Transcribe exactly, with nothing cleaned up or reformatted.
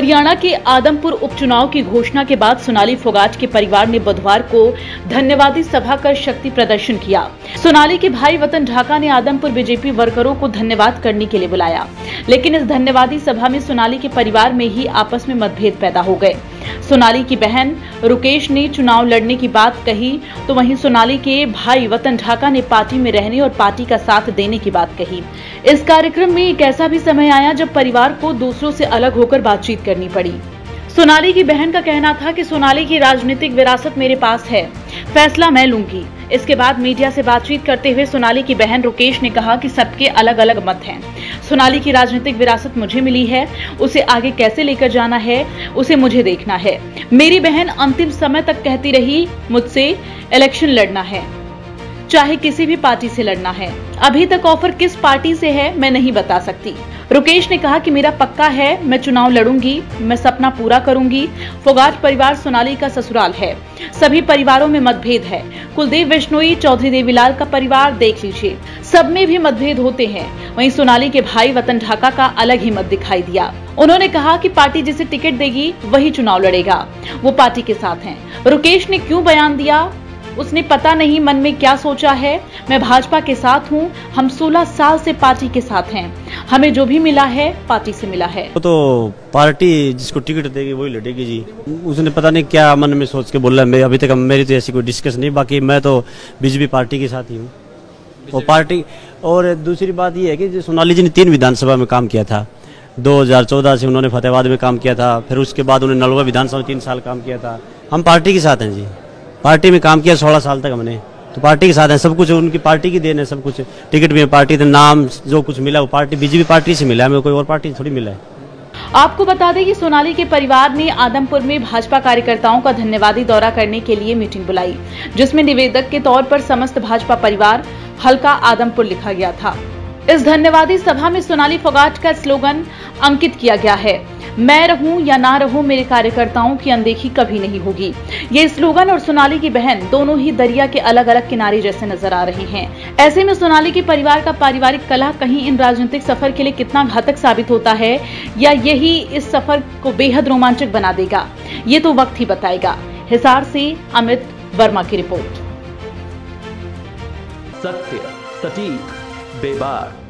हरियाणा के आदमपुर उपचुनाव की घोषणा के बाद सोनाली फोगाट के परिवार ने बुधवार को धन्यवादी सभा कर शक्ति प्रदर्शन किया। सोनाली के भाई वतन ढाका ने आदमपुर बीजेपी वर्करों को धन्यवाद करने के लिए बुलाया, लेकिन इस धन्यवादी सभा में सोनाली के परिवार में ही आपस में मतभेद पैदा हो गए। सोनाली की बहन रुकेश ने चुनाव लड़ने की बात कही, तो वहीं सोनाली के भाई वतन ढाका ने पार्टी में रहने और पार्टी का साथ देने की बात कही। इस कार्यक्रम में एक ऐसा भी समय आया जब परिवार को दूसरों से अलग होकर बातचीत करनी पड़ी। सोनाली की बहन का कहना था कि सोनाली की राजनीतिक विरासत मेरे पास है, फैसला मैं लूंगी। इसके बाद मीडिया से बातचीत करते हुए सोनाली की बहन रुकेश ने कहा कि सबके अलग अलग मत हैं। सोनाली की राजनीतिक विरासत मुझे मिली है, उसे आगे कैसे लेकर जाना है उसे मुझे देखना है। मेरी बहन अंतिम समय तक कहती रही मुझसे इलेक्शन लड़ना है, चाहे किसी भी पार्टी से लड़ना है। अभी तक ऑफर किस पार्टी से है मैं नहीं बता सकती। रुकेश ने कहा कि मेरा पक्का है, मैं चुनाव लड़ूंगी, मैं सपना पूरा करूंगी। फोगाट परिवार सोनाली का ससुराल है, सभी परिवारों में मतभेद है। कुलदीप बिश्नोई, चौधरी देवीलाल का परिवार देख लीजिए, सब में भी मतभेद होते हैं। वहीं सोनाली के भाई वतन ढाका का अलग ही मत दिखाई दिया। उन्होंने कहा कि पार्टी जिसे टिकट देगी वही चुनाव लड़ेगा, वो पार्टी के साथ हैं। रुकेश ने क्यों बयान दिया, उसने पता नहीं मन में क्या सोचा है। मैं भाजपा के साथ हूं, हम सोलह साल से पार्टी के साथ हैं, हमें जो भी मिला है पार्टी से मिला है। तो पार्टी जिसको टिकट देगी वही लड़ेगी जी। उसने पता नहीं क्या मन में सोच के बोला। मैं अभी तक मेरी तो ऐसी कोई डिस्कस नहीं, बाकी मैं तो बीजेपी पार्टी के साथ ही हूँ। और पार्टी और दूसरी बात ये है कि सोनाली जी ने तीन विधानसभा में काम किया था। दो हज़ार चौदह से उन्होंने फतेहाबाद में काम किया था, फिर उसके बाद उन्होंने नलवा विधानसभा में तीन साल काम किया था। हम पार्टी के साथ हैं जी, पार्टी में काम किया सोलह साल तक हमने, तो पार्टी के साथ है। सब कुछ उनकी पार्टी की देन है, सब कुछ टिकट भी पार्टी थे, नाम जो कुछ मिला वो पार्टी बीजेपी पार्टी से मिला है, हमें कोई और पार्टी थोड़ी मिला है। आपको बता दें कि सोनाली के परिवार ने आदमपुर में भाजपा कार्यकर्ताओं का धन्यवादी दौरा करने के लिए मीटिंग बुलाई, जिसमें निवेदक के तौर पर समस्त भाजपा परिवार हल्का आदमपुर लिखा गया था। इस धन्यवादी सभा में सोनाली फोगाट का स्लोगन अंकित किया गया है, मैं रहूं या ना रहूं मेरे कार्यकर्ताओं की अनदेखी कभी नहीं होगी। ये स्लोगन और सोनाली की बहन दोनों ही दरिया के अलग अलग किनारे जैसे नजर आ रहे हैं। ऐसे में सोनाली के परिवार का पारिवारिक कलह कहीं इन राजनीतिक सफर के लिए कितना घातक साबित होता है, या यही इस सफर को बेहद रोमांचक बना देगा, ये तो वक्त ही बताएगा। हिसार से अमित वर्मा की रिपोर्ट। सत्य, सटीक, बेबाक।